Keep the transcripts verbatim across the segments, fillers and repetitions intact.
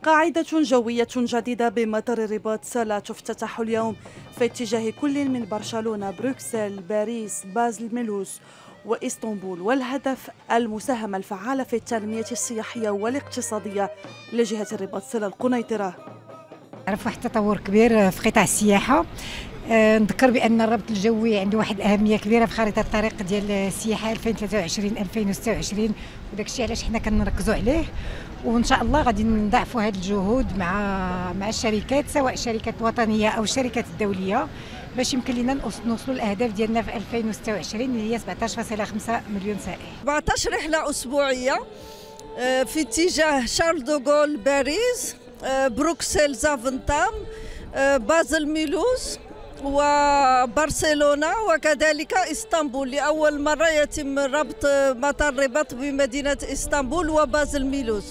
قاعدة جوية جديدة بمطار الرباط سلا تفتتح اليوم في اتجاه كل من برشلونة، بروكسل، باريس، بازل، ميلوس وإسطنبول، والهدف المساهمة الفعالة في التنمية السياحية والاقتصادية لجهة الرباط سلا القنيطرة. عرف واحد التطور كبير في قطاع السياحة. أه نذكر بأن الربط الجوي عنده واحد الأهمية كبيرة في خريطة الطريق ديال السياحة ألفين وثلاثة وعشرين ألفين وستة وعشرين، وداك الشيء علاش حنا كنركزوا عليه، وإن شاء الله غادي نضاعفوا هذه الجهود مع مع الشركات، سواء الشركات الوطنية أو الشركات الدولية، باش يمكن لنا نوصلوا الأهداف ديالنا في ألفين وستة وعشرين اللي هي سبعطاش فاصلة خمسة مليون سائح. سبعطاش رحلة أسبوعية في اتجاه شارل دوغول، باريس، بروكسل، زافنتام، بازل، ميلوس وبرشلونة، وكذلك اسطنبول. لأول مرة يتم ربط مطار الرباط بمدينة اسطنبول وبازل ميلوس.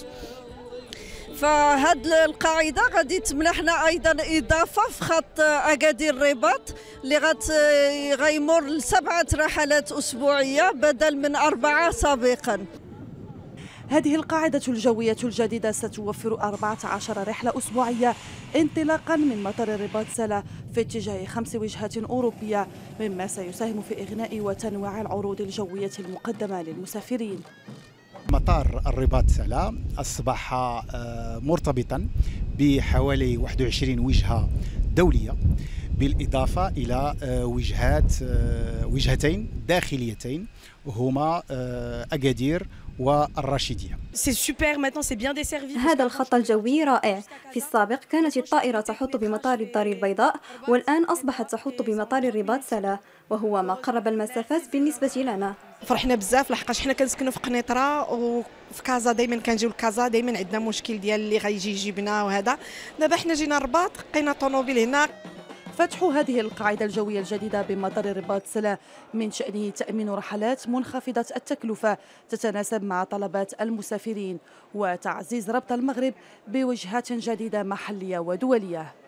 فهاد القاعدة غادي تمنحنا أيضا إضافة في خط أكادير الرباط اللي غيمر لسبعة رحلات أسبوعية بدل من أربعة سابقا. هذه القاعدة الجوية الجديدة ستوفر أربعة عشر رحلة أسبوعية انطلاقا من مطار الرباط سلا في اتجاه خمس وجهات أوروبية، مما سيساهم في إغناء وتنويع العروض الجوية المقدمة للمسافرين. مطار الرباط سلا أصبح مرتبطا بحوالي واحد وعشرين وجهة دولية، بالإضافة إلى وجهات وجهتين داخليتين هما أكادير والرشيدية. هذا الخط الجوي رائع. في السابق كانت الطائرة تحط بمطار الدار البيضاء، والآن أصبحت تحط بمطار الرباط سلا، وهو ما قرب المسافات بالنسبة لنا. فرحنا بزاف لحقاش حنا كنسكنوا في قنيطرة وفي كازا، دائما كنجيو لكازا، دائما عندنا مشكل ديال اللي غيجي يجيبنا وهذا. دابا حنا جينا الرباط، لقينا طوموبيل هنا. فتح هذه القاعدة الجوية الجديدة بمطار الرباط سلا من شأنه تأمين رحلات منخفضة التكلفة تتناسب مع طلبات المسافرين، وتعزيز ربط المغرب بوجهات جديدة محلية ودولية.